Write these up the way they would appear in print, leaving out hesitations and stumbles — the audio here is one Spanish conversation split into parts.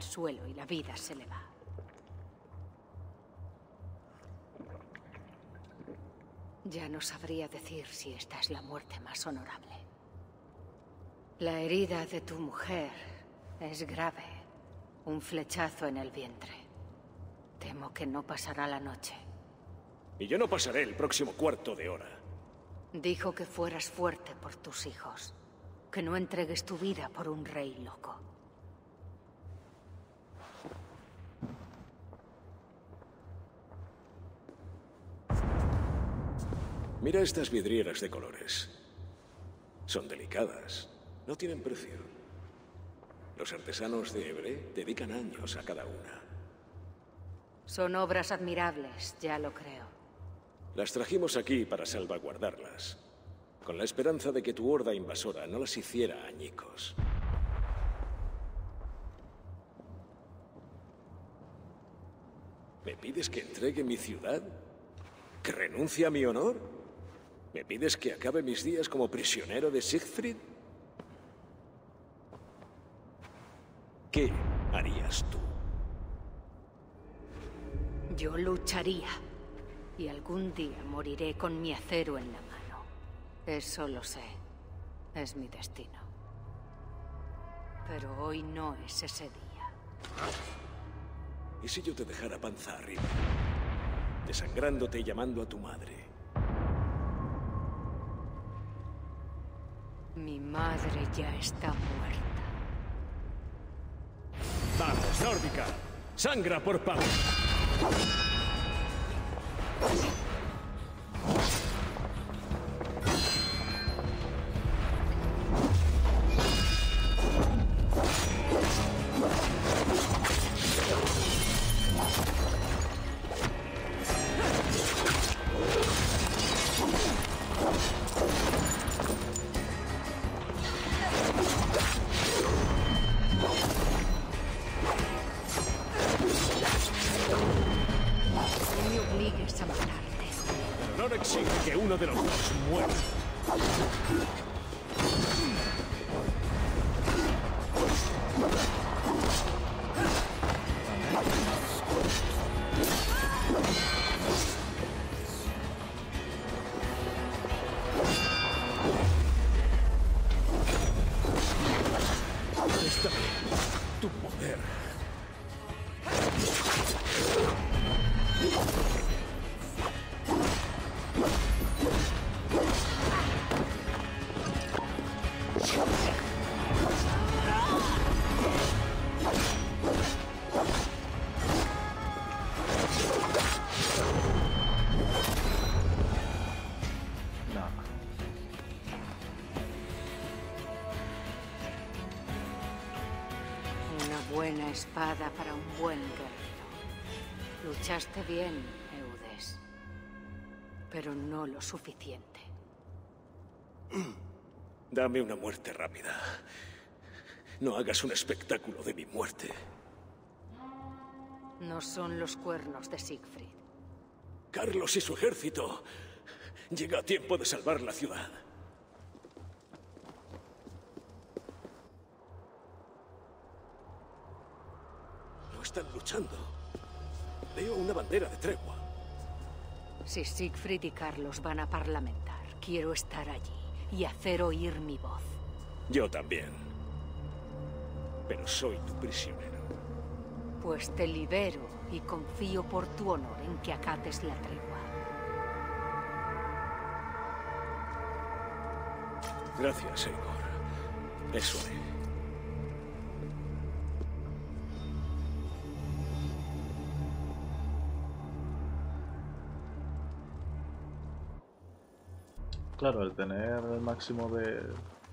al suelo y la vida se le va. Ya no sabría decir si esta es la muerte más honorable. La herida de tu mujer es grave. Un flechazo en el vientre. Temo que no pasará la noche. Y yo no pasaré el próximo cuarto de hora. Dijo que fueras fuerte por tus hijos. Que no entregues tu vida por un rey loco. Mira estas vidrieras de colores. Son delicadas. No tienen precio. Los artesanos de Évre dedican años a cada una. Son obras admirables, ya lo creo. Las trajimos aquí para salvaguardarlas, con la esperanza de que tu horda invasora no las hiciera añicos. ¿Me pides que entregue mi ciudad? ¿Que renuncie a mi honor? ¿Me pides que acabe mis días como prisionero de Siegfried? ¿Qué harías tú? Yo lucharía. Y algún día moriré con mi acero en la mano. Eso lo sé. Es mi destino. Pero hoy no es ese día. ¿Y si yo te dejara panza arriba? Desangrándote y llamando a tu madre. Mi madre ya está muerta. ¡Vamos, nórdica! ¡Sangra por Pavor! Exige que uno de los dos muera. Está bien. Tu poder. Buena espada para un buen guerrero. Luchaste bien, Eudes. Pero no lo suficiente. Dame una muerte rápida. No hagas un espectáculo de mi muerte. No son los cuernos de Siegfried. Carlos y su ejército. Llega a tiempo de salvar la ciudad. Están luchando. Veo una bandera de tregua. Si Siegfried y Carlos van a parlamentar, quiero estar allí y hacer oír mi voz. Yo también. Pero soy tu prisionero. Pues te libero y confío por tu honor en que acates la tregua. Gracias, Eivor. Eso haré. Claro, el tener el máximo de...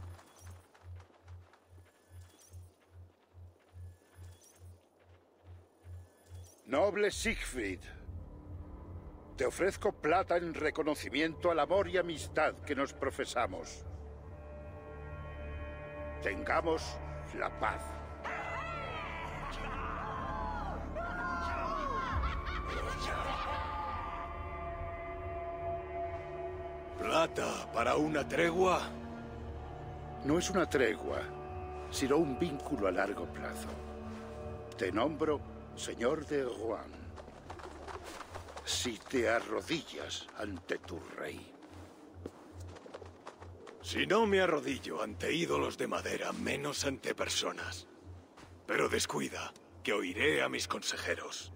Noble Siegfried, te ofrezco plata en reconocimiento al amor y amistad que nos profesamos. Tengamos la paz. ¿Plata para una tregua? No es una tregua, sino un vínculo a largo plazo. Te nombro señor de Rouen. Si te arrodillas ante tu rey. Si no me arrodillo ante ídolos de madera, menos ante personas. Pero descuida, que oiré a mis consejeros.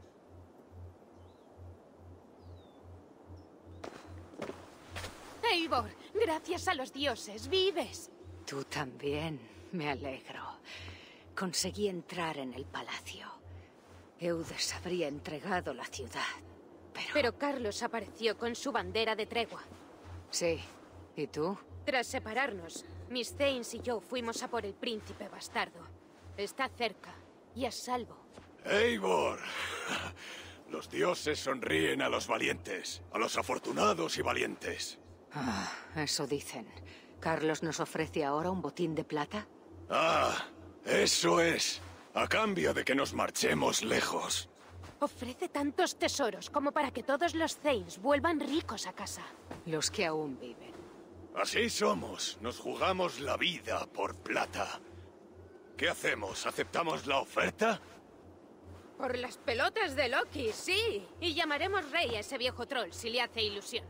Eivor, gracias a los dioses, vives. Tú también, me alegro. Conseguí entrar en el palacio. Eudes habría entregado la ciudad, Pero Carlos apareció con su bandera de tregua. Sí. ¿Y tú? Tras separarnos, Miss Thanes y yo fuimos a por el príncipe bastardo. Está cerca y a salvo. Eivor, los dioses sonríen a los valientes, a los afortunados y valientes. Ah, eso dicen. ¿Carlos nos ofrece ahora un botín de plata? Ah, eso es. A cambio de que nos marchemos lejos. Ofrece tantos tesoros como para que todos los Thanes vuelvan ricos a casa. Los que aún viven. Así somos. Nos jugamos la vida por plata. ¿Qué hacemos? ¿Aceptamos la oferta? Por las pelotas de Loki, sí. Y llamaremos rey a ese viejo troll si le hace ilusión.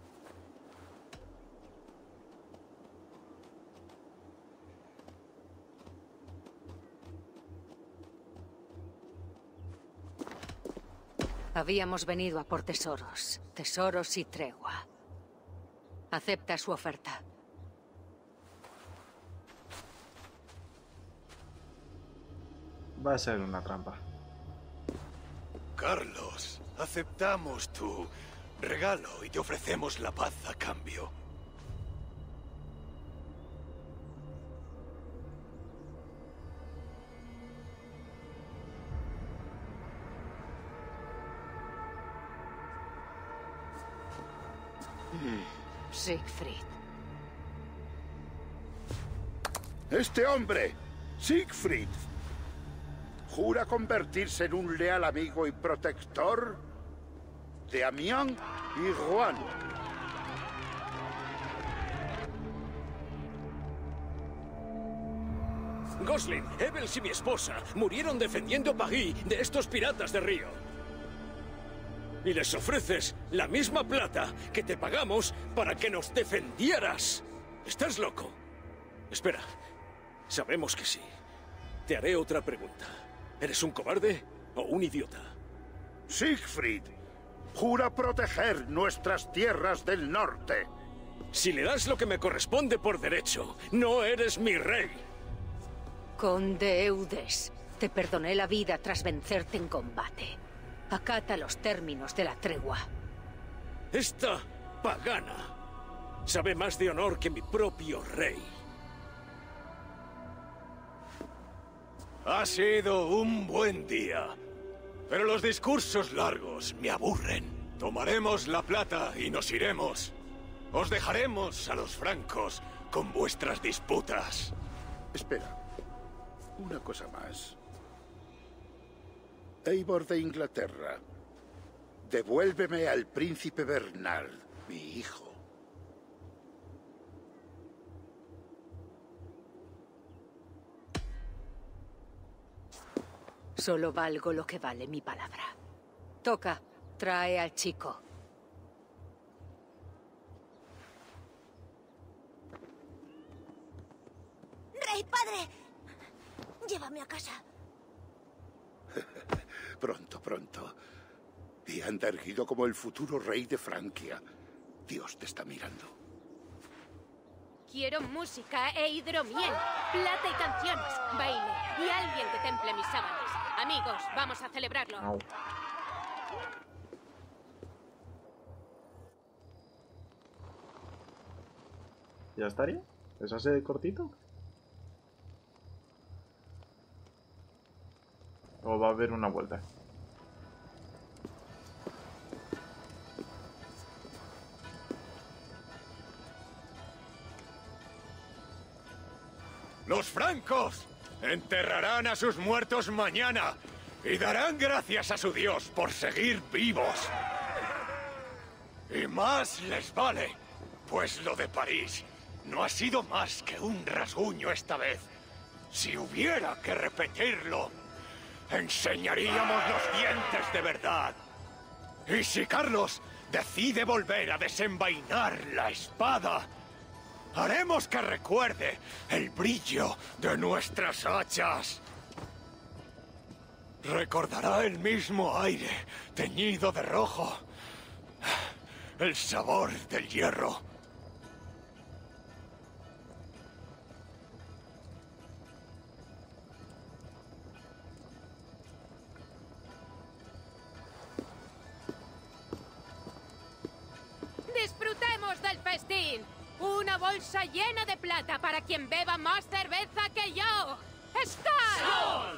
Habíamos venido a por tesoros. Tesoros y tregua. Acepta su oferta. Va a ser una trampa. Carlos, aceptamos tu regalo y te ofrecemos la paz a cambio. Siegfried. Este hombre, Siegfried, jura convertirse en un leal amigo y protector de Amiens y Rouen. Gosling, Evels y mi esposa murieron defendiendo París de estos piratas de río. Y les ofreces la misma plata que te pagamos para que nos defendieras. ¿Estás loco? Espera. Sabemos que sí. Te haré otra pregunta. ¿Eres un cobarde o un idiota? Siegfried, jura proteger nuestras tierras del norte. Si le das lo que me corresponde por derecho, no eres mi rey. Conde Eudes, te perdoné la vida tras vencerte en combate. Acata los términos de la tregua. Esta pagana sabe más de honor que mi propio rey. Ha sido un buen día, pero los discursos largos me aburren. Tomaremos la plata y nos iremos. Os dejaremos a los francos con vuestras disputas. Espera, una cosa más. Eivor de Inglaterra, devuélveme al príncipe Bernard, mi hijo. Solo valgo lo que vale mi palabra. Toca, trae al chico. ¡Rey, padre! Llévame a casa. Pronto, pronto. Y anda erguido como el futuro rey de Francia. Dios te está mirando. Quiero música e hidromiel, plata y canciones, baile y alguien que temple mis sábanas. Amigos, vamos a celebrarlo. Au. ¿Ya estaría? ¿Es así cortito? ¿O va a haber una vuelta? ¡Los francos enterrarán a sus muertos mañana y darán gracias a su Dios por seguir vivos! Y más les vale, pues lo de París no ha sido más que un rasguño esta vez. Si hubiera que repetirlo, enseñaríamos los dientes de verdad. Y si Carlos decide volver a desenvainar la espada, haremos que recuerde el brillo de nuestras hachas. Recordará el mismo aire teñido de rojo, el sabor del hierro. ¡Disfrutemos del festín! ¡Una bolsa llena de plata para quien beba más cerveza que yo! ¡Scar!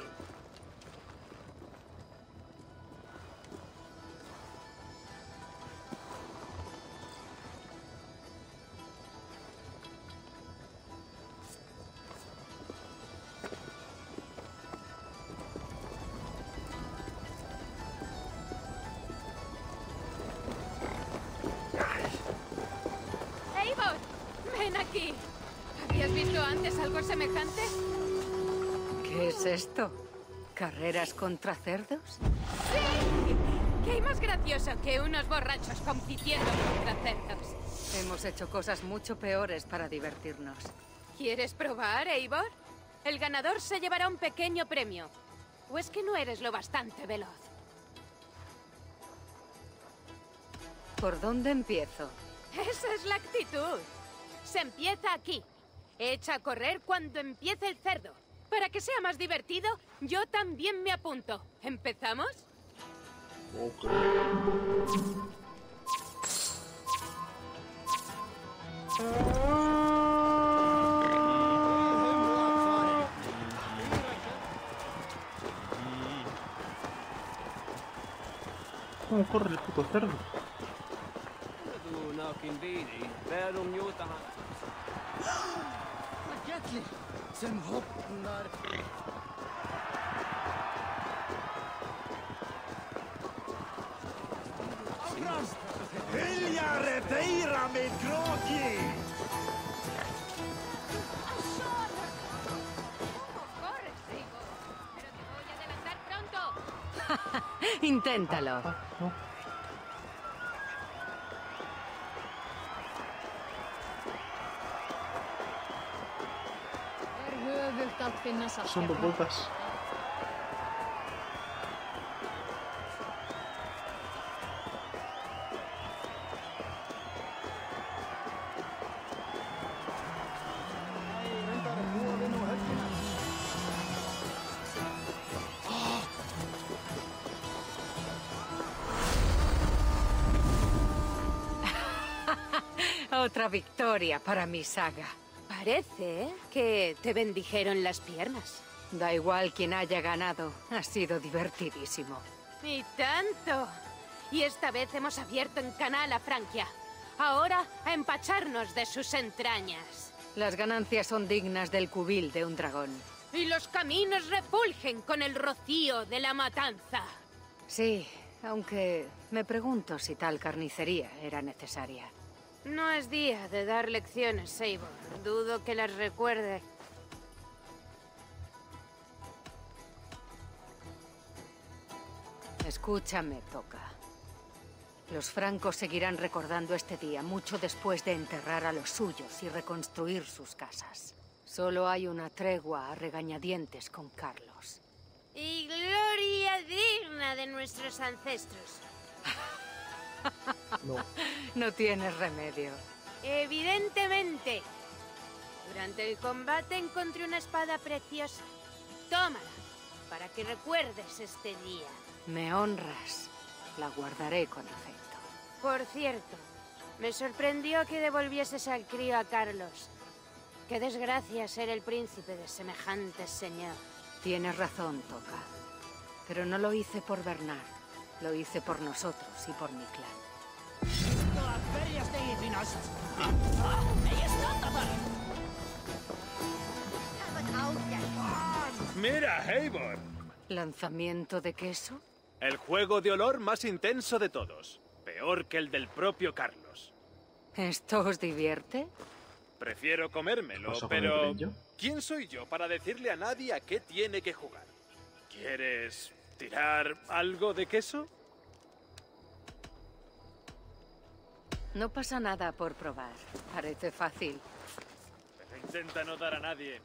Eivor, ven aquí. ¿Habías visto antes algo semejante? ¿Qué es esto? ¿Carreras contra cerdos? ¡Sí! ¿Qué hay más gracioso que unos borrachos compitiendo contra cerdos? Hemos hecho cosas mucho peores para divertirnos. ¿Quieres probar, Eivor? El ganador se llevará un pequeño premio. ¿O es que no eres lo bastante veloz? ¿Por dónde empiezo? Esa es la actitud. Se empieza aquí. Echa a correr cuando empiece el cerdo. Para que sea más divertido, yo también me apunto. ¿Empezamos? Ok. ¿Cómo corre el puto cerdo? Vilja retira med Kroki! ¡Corre, Eivor! ¡Pero te voy a adelantar pronto! Inténtalo. No. Son 2 vueltas. Otra victoria para mi saga. Parece que te bendijeron las piernas. Da igual quien haya ganado. Ha sido divertidísimo. ¡Y tanto! Y esta vez hemos abierto en canal a Francia. Ahora a empacharnos de sus entrañas. Las ganancias son dignas del cubil de un dragón. Y los caminos refulgen con el rocío de la matanza. Sí, aunque me pregunto si tal carnicería era necesaria. No es día de dar lecciones, Eivor. Dudo que las recuerde. Escúchame, Toca. Los francos seguirán recordando este día mucho después de enterrar a los suyos y reconstruir sus casas. Solo hay una tregua a regañadientes con Carlos. Y gloria digna de nuestros ancestros. No. No tienes remedio. Evidentemente. Durante el combate encontré una espada preciosa. Tómala, para que recuerdes este día. Me honras. La guardaré con afecto. Por cierto, me sorprendió que devolvieses al crío a Carlos. Qué desgracia ser el príncipe de semejante señor. Tienes razón, Toca. Pero no lo hice por Bernard. Lo hice por nosotros y por mi clan. Mira, Eivor. ¿Lanzamiento de queso? El juego de olor más intenso de todos. Peor que el del propio Carlos. ¿Esto os divierte? Prefiero comérmelo, ¿Paso con el pero... brillo? ¿Quién soy yo para decirle a nadie a qué tiene que jugar? ¿Quieres tirar algo de queso? No pasa nada por probar. Parece fácil. Pero intenta no dar a nadie.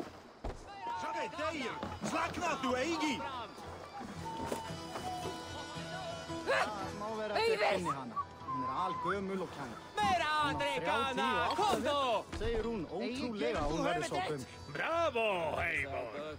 ¡Bravo, Eivor!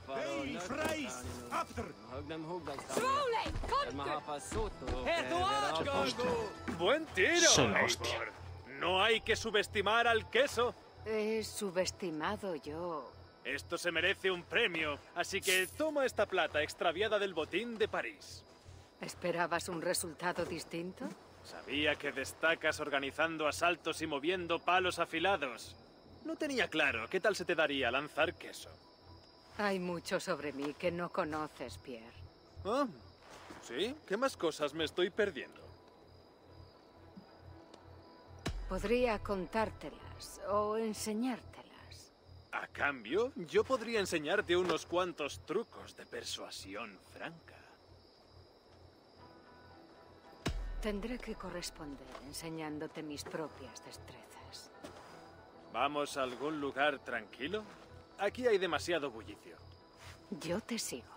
¡Buen tiro, Es una Eivor! hostia. No hay que subestimar al queso. He subestimado yo. Esto se merece un premio, así que toma esta plata extraviada del botín de París. ¿Esperabas un resultado distinto? Sabía que destacas organizando asaltos y moviendo palos afilados. No tenía claro qué tal se te daría lanzar queso. Hay mucho sobre mí que no conoces, Pierre. Ah, ¿sí? ¿Qué más cosas me estoy perdiendo? Podría contártelas o enseñártelas. A cambio, yo podría enseñarte unos cuantos trucos de persuasión franca. Tendré que corresponder enseñándote mis propias destrezas. ¿Vamos a algún lugar tranquilo? Aquí hay demasiado bullicio. Yo te sigo.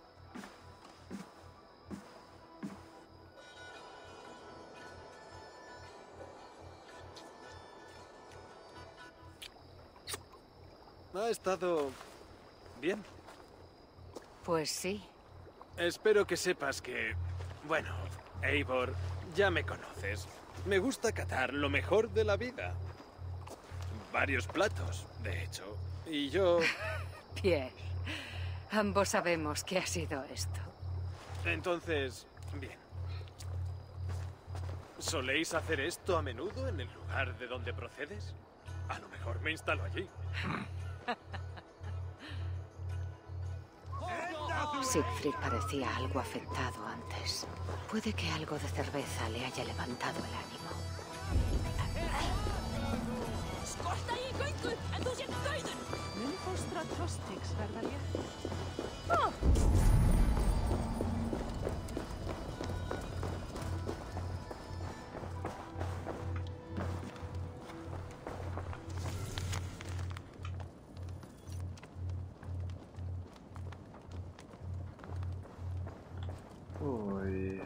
Ha estado bien. Pues sí. Espero que sepas que... Bueno, Eivor, ya me conoces. Me gusta catar lo mejor de la vida. Varios platos, de hecho. Y yo... Pierre, ambos sabemos que ha sido esto. Entonces, bien. ¿Soléis hacer esto a menudo en el lugar de donde procedes? A lo mejor me instalo allí. Siegfried parecía algo afectado antes. Puede que algo de cerveza le haya levantado el ánimo. Uy.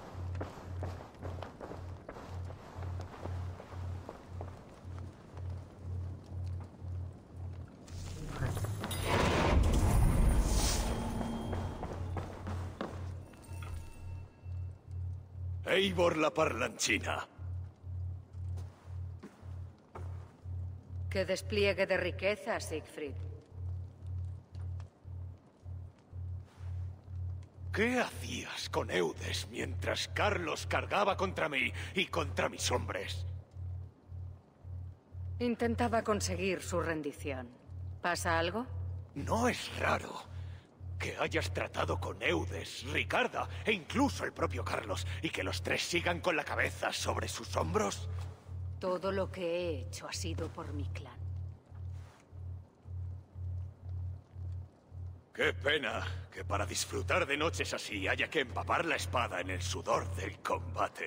Eivor la Parlanchina. ¡Qué despliegue de riqueza, Siegfried! ¿Qué hacías con Eudes mientras Carlos cargaba contra mí y contra mis hombres? Intentaba conseguir su rendición. ¿Pasa algo? ¿No es raro que hayas tratado con Eudes, Ricarda e incluso el propio Carlos y que los tres sigan con la cabeza sobre sus hombros? Todo lo que he hecho ha sido por mi clan. Qué pena que para disfrutar de noches así haya que empapar la espada en el sudor del combate.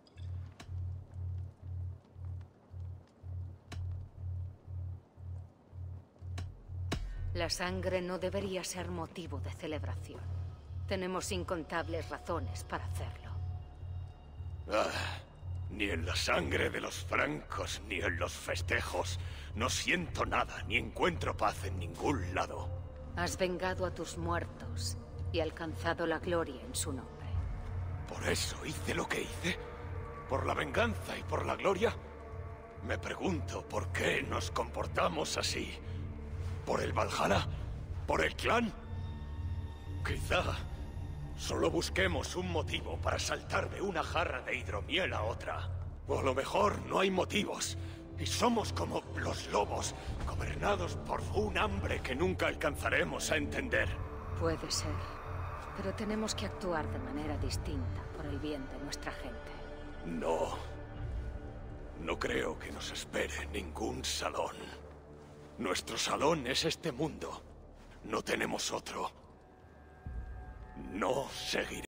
La sangre no debería ser motivo de celebración. Tenemos incontables razones para hacerlo. Ah, ni en la sangre de los francos ni en los festejos. No siento nada, ni encuentro paz en ningún lado. Has vengado a tus muertos y alcanzado la gloria en su nombre. ¿Por eso hice lo que hice? ¿Por la venganza y por la gloria? Me pregunto por qué nos comportamos así. ¿Por el Valhalla? ¿Por el clan? Quizá solo busquemos un motivo para saltar de una jarra de hidromiel a otra. O a lo mejor no hay motivos. Y somos como los lobos, gobernados por un hambre que nunca alcanzaremos a entender. Puede ser, pero tenemos que actuar de manera distinta por el bien de nuestra gente. No. No creo que nos espere ningún salón. Nuestro salón es este mundo. No tenemos otro. No seguiré.